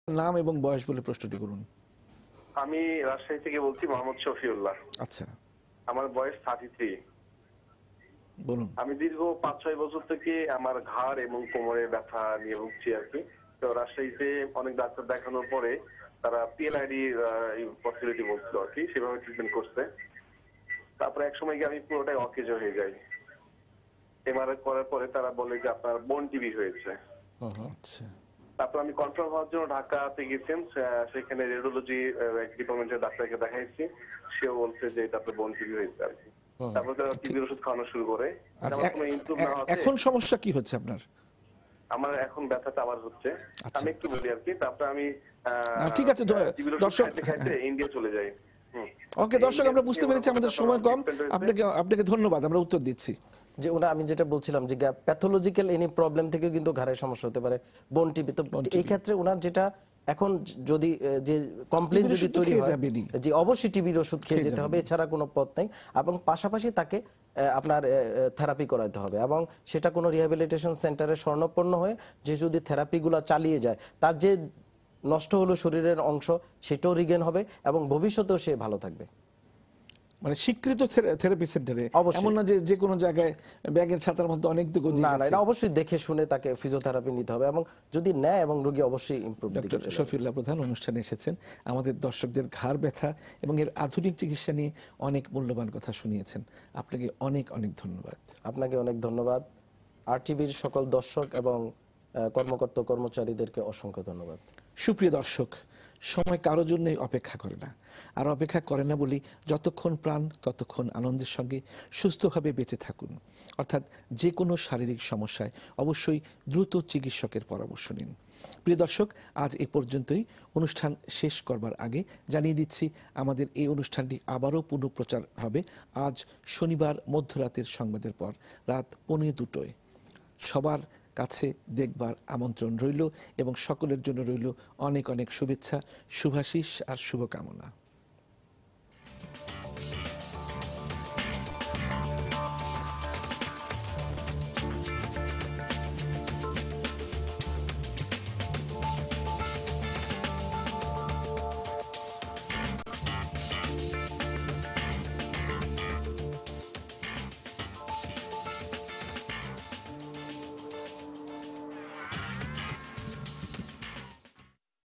নাম এবং বয়স বলে প্রশ্নটি করুন। আমি রাজশাহী থেকে বলছি, মোহাম্মদ শফিউল্লাহ। আচ্ছা, আমার বয়স 33। বলুন। আমি দীর্ঘ 5-6 বছর থেকে আমার ঘাড় এবং কোমরে ব্যথা নিয়ে ভুগছি আর কি। তো রাজশাহীতে অনেক ডাক্তার দেখানোর পরে তারা পিএনআইডি পসিবিলিটি বলছিল আর কি, সেভাবে ট্রিটমেন্ট করছে। তারপরে এক সময় গিয়ে আমি পুরোটাই অকেজ হয়ে যাই। এমআরআই করার পরে তারা বলে যে আপনার বোন টিবি হয়েছে। আচ্ছা, তারপর আমি কনফার্ম হওয়ার জন্য ঢাকাতে গেছিলাম, সেখানে রেডিওলজি ডিপার্টমেন্টের ডাক্তারকে দেখাইছি। সেও বলছে যে এটা আপনার বোন টিবি হয়েছে আর কি। তারপর তারা টিবির ওষুধ খাওয়ানো শুরু করে। আচ্ছা, আমার কোনো ইমপ্রুভ না হতে এখন সমস্যা কি হচ্ছে আপনার? আমার এখন ব্যথাটা আবার হচ্ছে। আচ্ছা, আমি একটু বলি আর কি। তারপর আমি ঠিক আছে টিবির ওষুধ দর্শক। খাইতে খাইতে ইন্ডিয়া চলে যাই। ওকে দর্শক, আমরা বুঝতে পেরেছি আমাদের সময় কম। আপনাকে ধন্যবাদ, আমরা উত্তর দিচ্ছি। যে ওটা আমি যেটা বলছিলাম যে প্যাথোলজিক্যাল এনি প্রবলেম থেকে কিন্তু ঘাড়ের সমস্যা হতে পারে, বোন টিবি। তো এই ক্ষেত্রে ওনার যেটা এখন যদি যে কমপ্লেইন যদি তৈরি হয় যে অবশ্যই টিবির ওষুধ খেয়ে যেতে হবে, এছাড়া কোনো পথ নেই। এবং পাশাপাশি তাকে আপনার থেরাপি করাতে হবে, এবং সেটা কোনো রিহ্যাবিলিটেশন সেন্টারে শরণাপন্ন হয়ে যে যদি থেরাপিগুলো চালিয়ে যায়, তার যে নষ্ট হলো শরীরের অংশ সেটাও রিগেন হবে এবং ভবিষ্যতেও সে ভালো থাকবে। মানে স্বীকৃত থেরাপি সেন্টারে, এমন না যে কোনো জায়গায় ব্যাগের ছাতার মধ্যে অনেক তো গজি না, আছে। এটা অবশ্যই দেখে শুনে তাকে ফিজিওথেরাপি নিতে হবে, এবং যদি নেয় এবং রোগী অবশ্যই ইমপ্রুভ। ডক্টর শফিউল্লাহ প্রধান অনুষ্ঠানে এসেছেন, আমাদের দর্শকদের ঘাড় ব্যথা এবং এর আধুনিক চিকিৎসা নিয়ে অনেক মূল্যবান কথা শুনিয়েছেন। আপনাকে অনেক অনেক ধন্যবাদ। আপনাকে অনেক ধন্যবাদ। আরটিভির সকল দর্শক এবং কর্মকর্তা কর্মচারীদেরকে অসংখ্য ধন্যবাদ। সুপ্রিয় দর্শক, সময় কারোর জন্যই অপেক্ষা করে না, আর অপেক্ষা করে না বলি যতক্ষণ প্রাণ ততক্ষণ আনন্দের সঙ্গে সুস্থভাবে বেঁচে থাকুন। অর্থাৎ যে কোনো শারীরিক সমস্যায় অবশ্যই দ্রুত চিকিৎসকের পরামর্শ নিন। প্রিয় দর্শক, আজ এ পর্যন্তই। অনুষ্ঠান শেষ করবার আগে জানিয়ে দিচ্ছি আমাদের এই অনুষ্ঠানটি আবারও পুনঃপ্রচার হবে আজ শনিবার মধ্যরাতের সংবাদের পর রাত 2:45। সবার কাছে দেখবার আমন্ত্রণ রইল এবং সকলের জন্য রইল অনেক অনেক শুভেচ্ছা, শুভাশিস আর শুভকামনা।